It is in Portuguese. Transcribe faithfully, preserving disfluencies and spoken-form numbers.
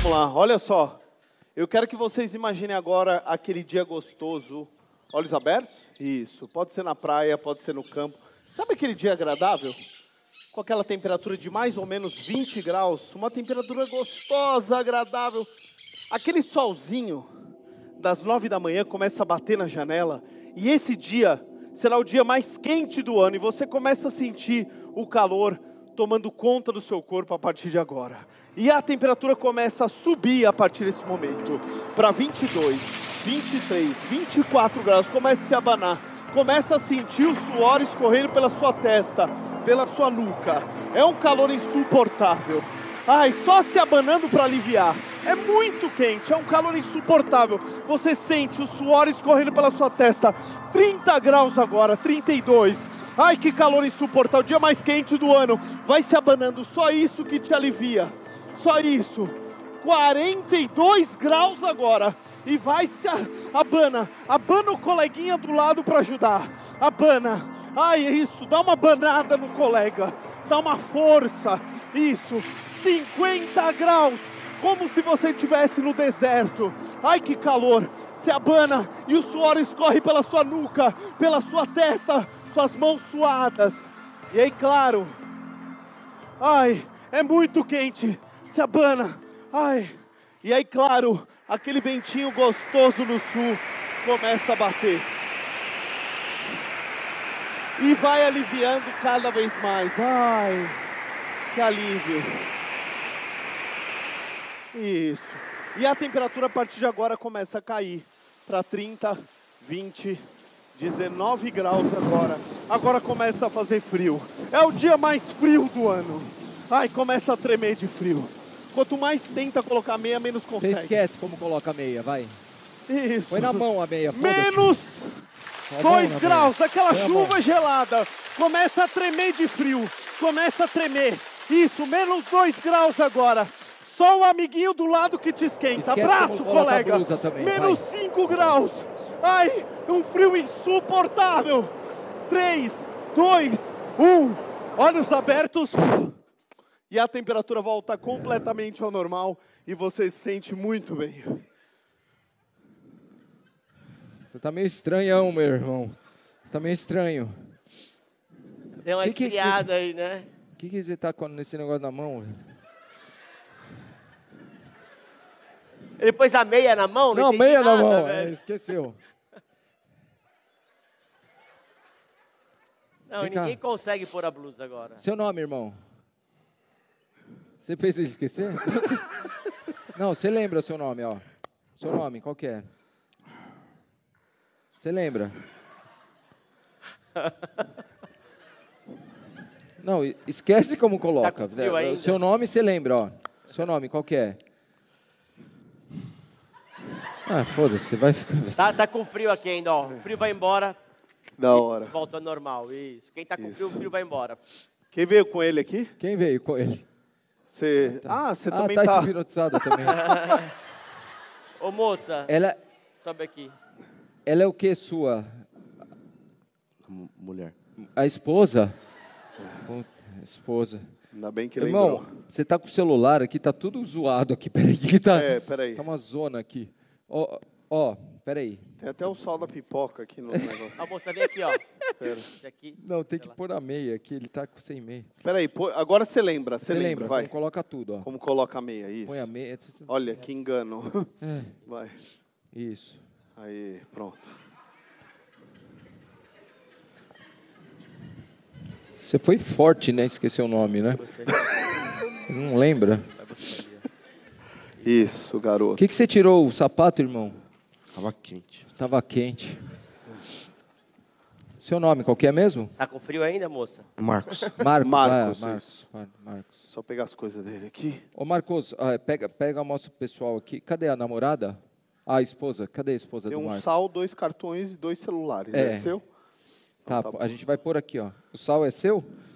Vamos lá, olha só. Eu quero que vocês imaginem agora aquele dia gostoso. Olhos abertos? Isso. Pode ser na praia, pode ser no campo. Sabe aquele dia agradável? Com aquela temperatura de mais ou menos vinte graus. Uma temperatura gostosa, agradável. Aquele solzinho das nove da manhã começa a bater na janela. E esse dia será o dia mais quente do ano. E você começa a sentir o calor tomando conta do seu corpo a partir de agora. E a temperatura começa a subir a partir desse momento. Para vinte e dois, vinte e três, vinte e quatro graus. Começa a se abanar. Começa a sentir o suor escorrendo pela sua testa, pela sua nuca. É um calor insuportável. Ai, só se abanando para aliviar. É muito quente, é um calor insuportável. Você sente o suor escorrendo pela sua testa. trinta graus agora, trinta e dois. Ai, que calor insuportável, o dia mais quente do ano. Vai se abanando, só isso que te alivia. Só isso. quarenta e dois graus agora. E vai se abana. Abana o coleguinha do lado para ajudar. Abana. Ai, isso, dá uma banada no colega. Dá uma força. Isso. cinquenta graus. Como se você estivesse no deserto. Ai, que calor. Se abana e o suor escorre pela sua nuca, pela sua testa, suas mãos suadas. E aí, claro. Ai, é muito quente. Se abana. Ai. E aí, claro, aquele ventinho gostoso no sul começa a bater. E vai aliviando cada vez mais. Ai, que alívio. Isso. E a temperatura a partir de agora começa a cair para trinta, vinte, dezenove graus agora. Agora começa a fazer frio. É o dia mais frio do ano. Ai, começa a tremer de frio. Quanto mais tenta colocar meia, menos consegue. Você esquece como coloca a meia, vai. Isso. Põe na mão a meia, menos dois graus, aquela chuva gelada. Começa a tremer de frio. Começa a tremer. Isso, menos dois graus agora. Só o amiguinho do lado que te esquenta. Esquece Abraço, colega. Também, menos cinco graus. Ai, um frio insuportável. três, dois, um. Olhos abertos. E a temperatura volta completamente ao normal. E você se sente muito bem. Você tá meio estranhão, meu irmão. Você tá meio estranho. Deu uma que que esfriada você... aí, né? O que, que você tá com esse negócio na mão, velho? Ele pôs a meia na mão? Não, não meia nada, na mão, velho. é, esqueceu. Não, Vem ninguém cá. consegue pôr a blusa agora. Seu nome, irmão? Você fez ele esquecer? Não, você lembra o seu nome, ó. Seu nome, qual que é? Você lembra? Não, esquece como coloca. Tá o seu nome você lembra, ó. Seu nome, qual que é? Ah, foda-se, vai ficar... Tá, tá com frio aqui ainda, ó. O frio vai embora. Da hora. Volta ao normal, isso. Quem tá com Isso. frio, o frio vai embora. Quem veio com ele aqui? Quem veio com ele? Você... Ah, você ah, também tá... tá... hipnotizada também. Ô, moça. Ela... Sobe aqui. Ela é o que sua? Mulher. A esposa? Puta, esposa. Ainda bem que Irmão, lembrou. você tá com o celular aqui, tá tudo zoado aqui. Peraí, que tá... É, peraí. Tá uma zona aqui. Ó, ó, peraí. Tem até o sal da pipoca aqui no negócio. A moça, vem aqui, ó. Pera. Esse aqui. Não, tem que pôr a meia aqui, ele tá com sem meia. Peraí, pô, agora você lembra, você Você lembra, lembra, vai. como coloca tudo, ó. Como coloca a meia, isso. Põe a meia. Olha, que engano. É. Vai. Isso. Aí, pronto. Você foi forte, né? Esqueceu o nome, né? Você. Não lembra? Vai você ali, ó. Isso, garoto. O que, que você tirou o sapato, irmão? Tava quente. Tava quente. Seu nome, qual que é mesmo? Tá com frio ainda, moça? Marcos. Marcos. Marcos, ah, Marcos, isso. Mar- Marcos. Só pegar as coisas dele aqui. Ô, Marcos, ah, pega, pega, mostra pro pessoal aqui. Cadê a namorada? Ah, a esposa. Cadê a esposa Tem do um Marcos? sal, dois cartões e dois celulares. É. É seu? Tá, Então tá bom. a gente vai pôr aqui, ó. O sal é seu?